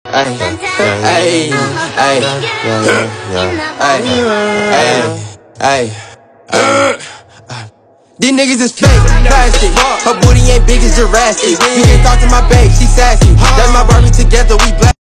These niggas is fake, plastic. Her booty ain't big as Jurassic. You can talk to my babe, she sassy. That's my Barbie, together we black.